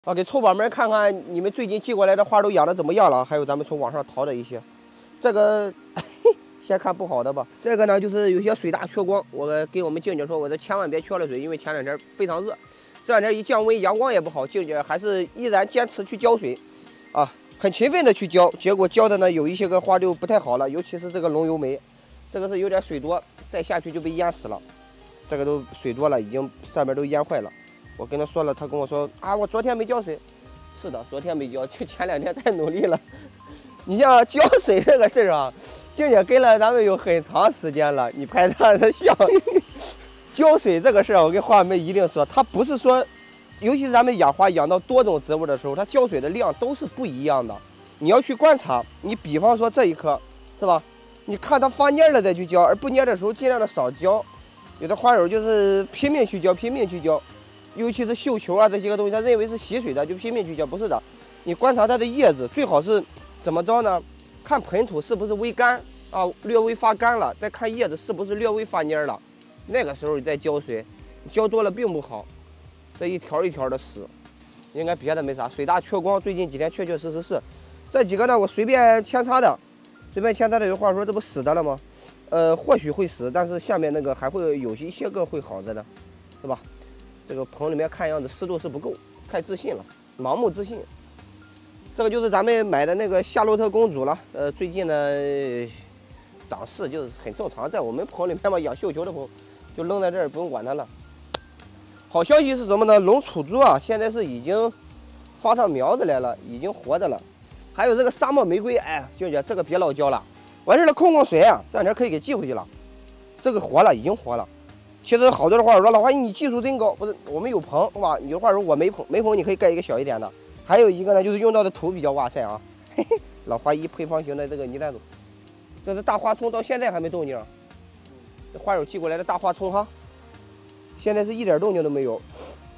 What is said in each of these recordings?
啊，给臭宝们看看你们最近寄过来的花都养的怎么样了，还有咱们从网上淘的一些。这个先看不好的吧。这个呢，就是有些水大缺光，我跟我们静姐说，我说千万别缺了水，因为前两天非常热，这两天一降温，阳光也不好，静姐还是依然坚持去浇水，啊，很勤奋的去浇，结果浇的呢有一些个花就不太好了，尤其是这个龙油梅，这个是有点水多，再下去就被淹死了，这个都水多了，已经上面都淹坏了。 我跟他说了，他跟我说啊，我昨天没浇水。是的，昨天没浇，就前两天太努力了。你像浇水这个事儿啊，静姐跟了咱们有很长时间了。你拍他的笑。浇水这个事儿，我跟花友们一定说，它不是说，尤其是咱们养花养到多种植物的时候，它浇水的量都是不一样的。你要去观察，你比方说这一棵，是吧？你看它发蔫了再去浇，而不蔫的时候尽量的少浇。有的花友就是拼命去浇，拼命去浇。 尤其是绣球啊这些个东西，他认为是吸水的，就拼命去浇，不是的。你观察它的叶子，最好是怎么着呢？看盆土是不是微干啊，略微发干了，再看叶子是不是略微发蔫了，那个时候你再浇水，浇多了并不好。这一条一条的死，应该别的没啥。水大缺光，最近几天确确实实是。这几个呢，我随便扦插的，有话说这不死的了吗？或许会死，但是下面那个还会有一些个会好着的，对吧？ 这个棚里面看样子湿度是不够，太自信了，盲目自信。这个就是咱们买的那个夏洛特公主了。最近呢长势就是很正常，在我们棚里面嘛，养绣球的棚就扔在这儿，不用管它了。好消息是什么呢？龙楚珠啊，现在是已经发上苗子来了，已经活着了。还有这个沙漠玫瑰，哎，静姐这个别老浇了，完事了控控水啊，这两天可以给寄回去了。这个活了，已经活了。 其实好多的话说，老花你技术真高，不是我们有棚是吧？有的话说我没棚，没棚你可以盖一个小一点的。还有一个呢，就是用到的土比较哇塞啊，嘿嘿，老花一配方型的这个泥袋子，这是大花葱，到现在还没动静。这花友寄过来的大花葱哈，现在是一点动静都没有。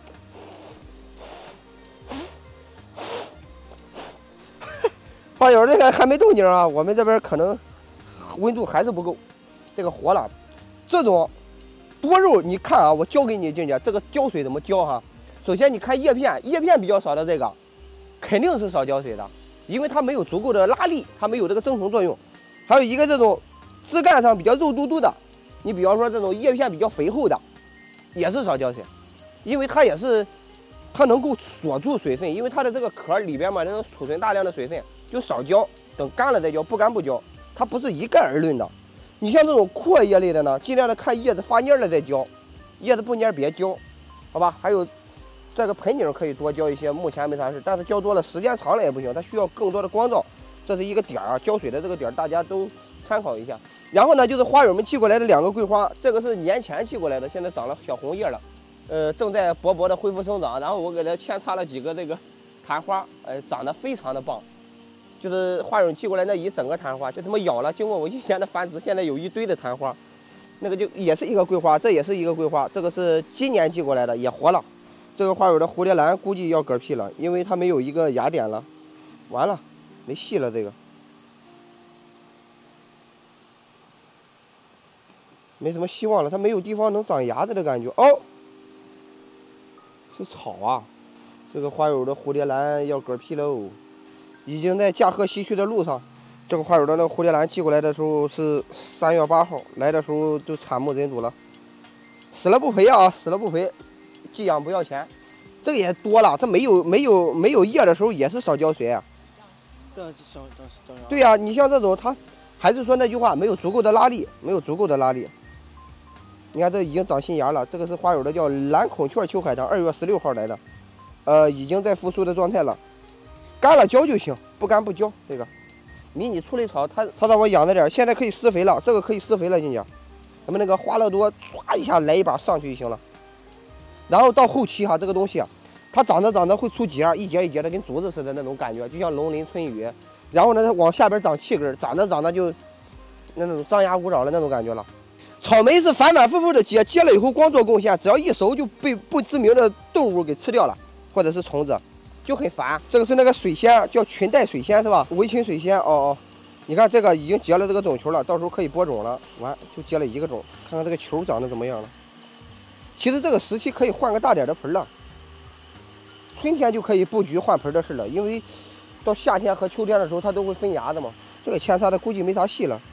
花友这个还没动静啊，我们这边可能温度还是不够，这个活了，这种。 多肉，你看啊，我教给你静姐，这个浇水怎么浇哈？首先你看叶片，叶片比较少的这个，肯定是少浇水的，因为它没有足够的拉力，它没有这个增膨作用。还有一个这种枝干上比较肉嘟嘟的，你比方说这种叶片比较肥厚的，也是少浇水，因为它也是它能够锁住水分，因为它的这个壳里边嘛能储存大量的水分，就少浇，等干了再浇，不干不浇，它不是一概而论的。 你像这种阔叶类的呢，尽量的看叶子发蔫了再浇，叶子不蔫别浇，好吧？还有这个盆景可以多浇一些，目前没啥事，但是浇多了时间长了也不行，它需要更多的光照，这是一个点儿啊，浇水的这个点儿大家都参考一下。然后呢，就是花友们寄过来的2个桂花，这个是年前寄过来的，现在长了小红叶了，正在勃勃的恢复生长。然后我给它扦插了几个这个昙花，长得非常的棒。 就是花友寄过来那一整个昙花，就这么咬了。经过我1年的繁殖，现在有一堆的昙花，那个就也是一个桂花，这也是一个桂花，这个是今年寄过来的，也活了。这个花友的蝴蝶兰估计要嗝屁了，因为它没有一个芽点了，完了，没戏了，这个没什么希望了，它没有地方能长芽子的感觉。哦，是草啊！这个花友的蝴蝶兰要嗝屁喽。 已经在驾鹤西去的路上。这个花友的那个蝴蝶兰寄过来的时候是3月8号，来的时候就惨不忍睹了，死了不赔啊，死了不赔，寄养不要钱。这个也多了，这没有叶的时候也是少浇水啊。对呀、你像这种它还是说那句话，没有足够的拉力，没有足够的拉力。你看这已经长新芽了，这个是花友的叫蓝孔雀秋海棠，2月16号来的，已经在复苏的状态了。 干了浇就行，不干不浇。这个迷你醋类草，它让我养着点，现在可以施肥了。这个可以施肥了，静姐。咱们那个花乐多唰一下来一把上去就行了。然后到后期哈，这个东西啊，它长着会出节，一节一节的，跟竹子似的那种感觉，就像龙鳞春雨。然后呢，它往下边长气根，长着就那种张牙舞爪的那种感觉了。草莓是反反复复的结，结了以后光做贡献，只要一熟就被不知名的动物给吃掉了，或者是虫子。 就很烦，这个是那个水仙，叫裙带水仙是吧？围裙水仙，哦，你看这个已经结了这个种球了，到时候可以播种了。完就结了一个种，看看这个球长得怎么样了。其实这个时期可以换个大点的盆了。 春天就可以布局换盆的事了，因为到夏天和秋天的时候它都会分芽的嘛。这个扦插的估计没啥戏了，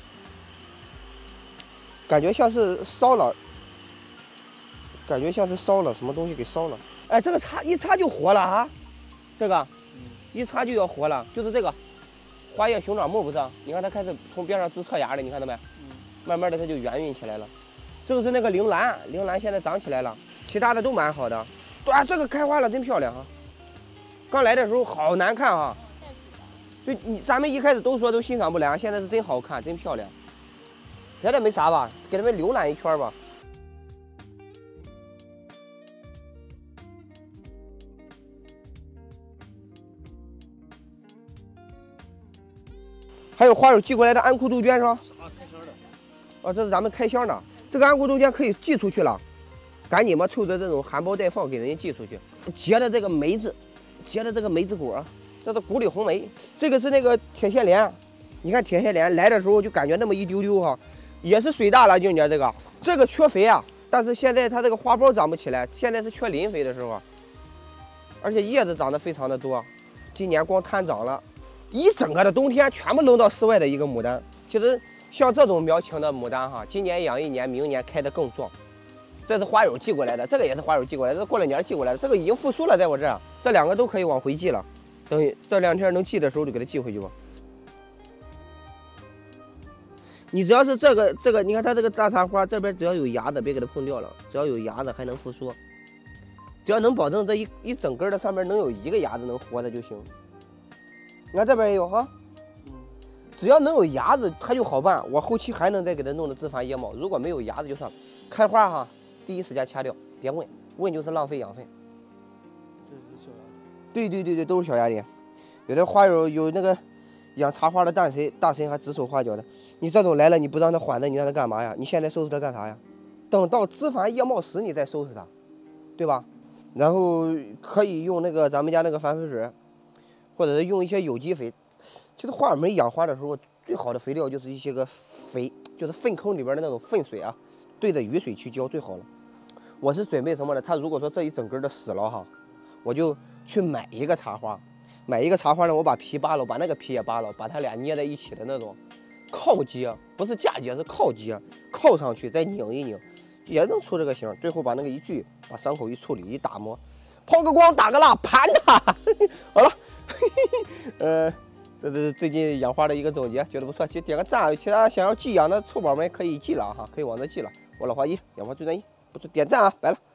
感觉像是烧了，什么东西给烧了。哎，这个一插就活了啊，这个一插就要活了，就是这个花叶熊掌木不是？你看它开始从边上直侧芽了，你看到没？慢慢的它就圆晕起来了。这个是那个铃兰，铃兰现在长起来了，其他的都蛮好的。哇，这个开花了，真漂亮啊！刚来的时候好难看啊，就咱们一开始都说都欣赏不良，现在是真好看，真漂亮。别的没啥吧，给他们浏览一圈吧。还有花友寄过来的安库杜鹃是吧？啊，开箱的。哦，这是咱们开箱的。这个安库杜鹃可以寄出去了，赶紧吧，凑着这种含苞待放给人家寄出去。结的这个梅子，结的这个梅子果，这是谷里红梅。这个是那个铁线莲，你看铁线莲来的时候就感觉那么一丢丢哈，也是水大了，静姐这个缺肥啊，但是现在它这个花苞长不起来，现在是缺磷肥的时候，而且叶子长得非常的多，今年光摊长了。一整个的冬天全部扔到室外的一个牡丹，其实像这种苗情的牡丹哈，今年养一年，明年开得更壮。这是花友寄过来的，这个也是花友寄过来的，这过了年寄过来的，这个已经复苏了，在我这儿，这两个都可以往回寄了。等这2天能寄的时候就给它寄回去吧。你只要是这个，你看它这个大茶花这边只要有芽子，别给它碰掉了，只要有芽子还能复苏，只要能保证这一整根的上面能有一个芽子能活的就行。你看这边也有哈，只要能有芽子，它就好办。我后期还能再给它弄的枝繁叶茂。如果没有芽子就算了。开花哈，第一时间掐掉，别问，问就是浪费养分。 这是小芽点。 对，都是小芽点。有的花友有那个养茶花的大神还指手画脚的。你这种来了你不让它缓着，你让它干嘛呀？你现在收拾它干啥呀？等到枝繁叶茂时你再收拾它，对吧？然后可以用那个咱们家那个反肥水。或者是用一些有机肥，其实花友们养花的时候，最好的肥料就是一些个肥，就是粪坑里边的那种粪水啊，对着雨水去浇最好了。我是准备什么呢？它如果说这一整根的死了哈，我就去买一个茶花呢，我把皮扒了，把那个皮也扒了，把它俩捏在一起的那种靠接，不是嫁接，是靠接，靠上去再拧一拧，也能出这个形。最后把那个一锯，把伤口一处理，一打磨，抛个光，打个蜡，盘它，好了。这是最近养花的一个总结，觉得不错，点个赞。其他想要寄养的臭宝们可以寄了哈，可以往这寄了。我老花一养花最专一，不错，点赞啊，拜了。